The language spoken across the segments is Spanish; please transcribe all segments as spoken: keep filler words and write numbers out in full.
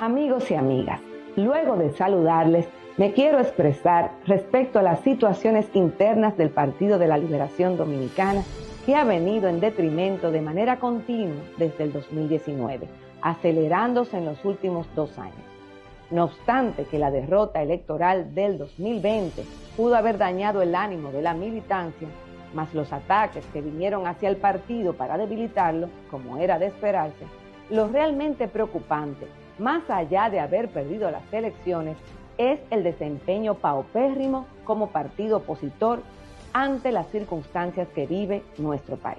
Amigos y amigas, luego de saludarles, me quiero expresar respecto a las situaciones internas del Partido de la Liberación Dominicana que ha venido en detrimento de manera continua desde el dos mil diecinueve, acelerándose en los últimos dos años. No obstante que la derrota electoral del dos mil veinte pudo haber dañado el ánimo de la militancia, más los ataques que vinieron hacia el partido para debilitarlo, como era de esperarse, lo realmente preocupante, más allá de haber perdido las elecciones, es el desempeño paupérrimo como partido opositor ante las circunstancias que vive nuestro país.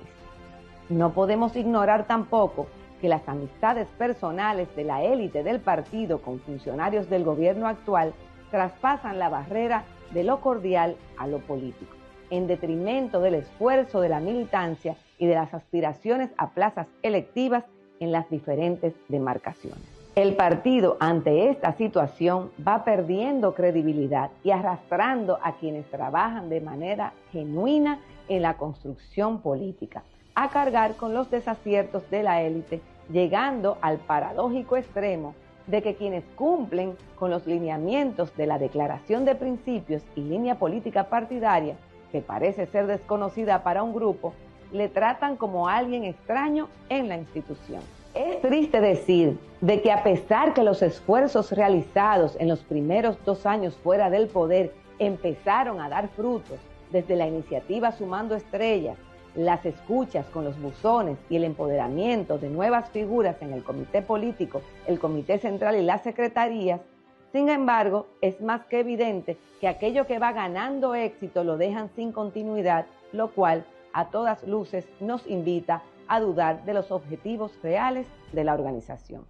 No podemos ignorar tampoco que las amistades personales de la élite del partido con funcionarios del gobierno actual traspasan la barrera de lo cordial a lo político, en detrimento del esfuerzo de la militancia y de las aspiraciones a plazas electivas en las diferentes demarcaciones. El partido ante esta situación va perdiendo credibilidad y arrastrando a quienes trabajan de manera genuina en la construcción política, a cargar con los desaciertos de la élite, llegando al paradójico extremo de que quienes cumplen con los lineamientos de la declaración de principios y línea política partidaria, que parece ser desconocida para un grupo, le tratan como a alguien extraño en la institución. Es triste decir de que a pesar que los esfuerzos realizados en los primeros dos años fuera del poder empezaron a dar frutos, desde la iniciativa Sumando Estrellas, las escuchas con los buzones y el empoderamiento de nuevas figuras en el comité político, el comité central y las secretarías, sin embargo, es más que evidente que aquello que va ganando éxito lo dejan sin continuidad, lo cual a todas luces nos invita a dudar de los objetivos reales de la organización.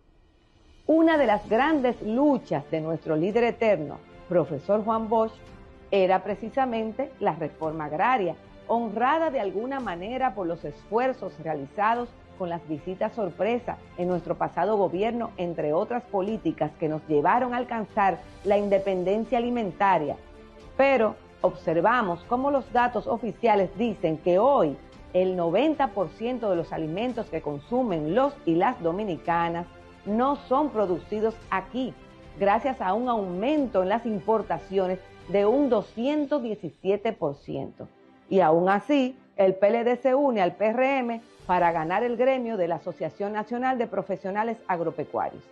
Una de las grandes luchas de nuestro líder eterno, profesor Juan Bosch, era precisamente la reforma agraria, honrada de alguna manera por los esfuerzos realizados con las visitas sorpresa en nuestro pasado gobierno, entre otras políticas que nos llevaron a alcanzar la independencia alimentaria. Pero observamos cómo los datos oficiales dicen que hoy el noventa por ciento de los alimentos que consumen los y las dominicanas no son producidos aquí, gracias a un aumento en las importaciones de un doscientos diecisiete por ciento. Y aún así, el P L D se une al P R M para ganar el gremio de la Asociación Nacional de Profesionales Agropecuarios.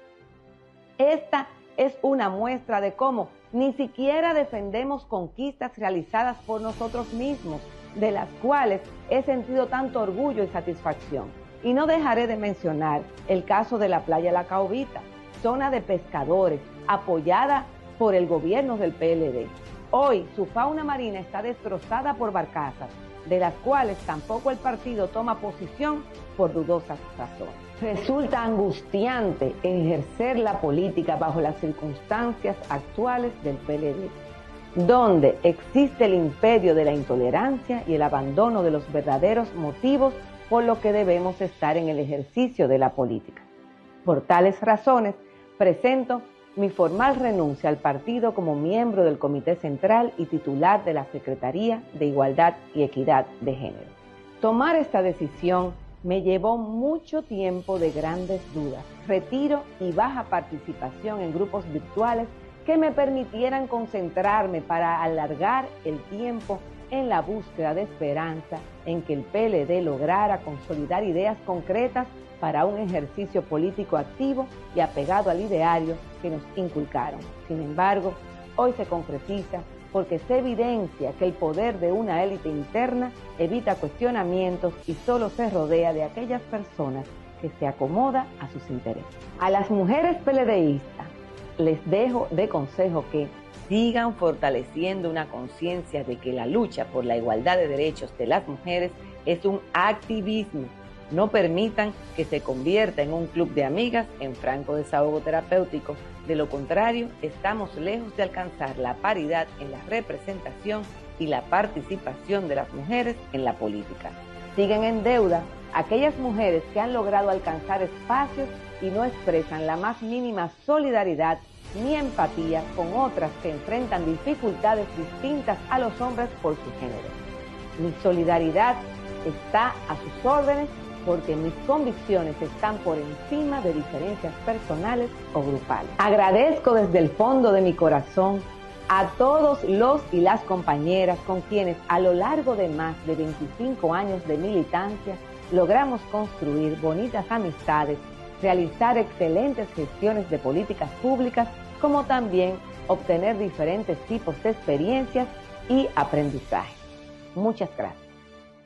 Esta es una muestra de cómo ni siquiera defendemos conquistas realizadas por nosotros mismos, de las cuales he sentido tanto orgullo y satisfacción. Y no dejaré de mencionar el caso de la playa La Caobita, zona de pescadores, apoyada por el gobierno del P L D. Hoy su fauna marina está destrozada por barcazas, de las cuales tampoco el partido toma posición por dudosas razones. Resulta angustiante ejercer la política bajo las circunstancias actuales del P L D, donde existe el imperio de la intolerancia y el abandono de los verdaderos motivos por lo que debemos estar en el ejercicio de la política. Por tales razones, presento mi formal renuncia al partido como miembro del Comité Central y titular de la Secretaría de Igualdad y Equidad de Género. Tomar esta decisión me llevó mucho tiempo de grandes dudas, retiro y baja participación en grupos virtuales que me permitieran concentrarme para alargar el tiempo en la búsqueda de esperanza en que el P L D lograra consolidar ideas concretas para un ejercicio político activo y apegado al ideario que nos inculcaron. Sin embargo, hoy se concretiza porque se evidencia que el poder de una élite interna evita cuestionamientos y solo se rodea de aquellas personas que se acomoda a sus intereses. A las mujeres PLDistas les dejo de consejo que sigan fortaleciendo una conciencia de que la lucha por la igualdad de derechos de las mujeres es un activismo. No permitan que se convierta en un club de amigas en franco desahogo terapéutico. De lo contrario, estamos lejos de alcanzar la paridad en la representación y la participación de las mujeres en la política. Siguen en deuda aquellas mujeres que han logrado alcanzar espacios y no expresan la más mínima solidaridad ni empatía con otras que enfrentan dificultades distintas a los hombres por su género. Mi solidaridad está a sus órdenes porque mis convicciones están por encima de diferencias personales o grupales. Agradezco desde el fondo de mi corazón a todos los y las compañeras con quienes a lo largo de más de veinticinco años de militancia logramos construir bonitas amistades, realizar excelentes gestiones de políticas públicas, como también obtener diferentes tipos de experiencias y aprendizaje. Muchas gracias.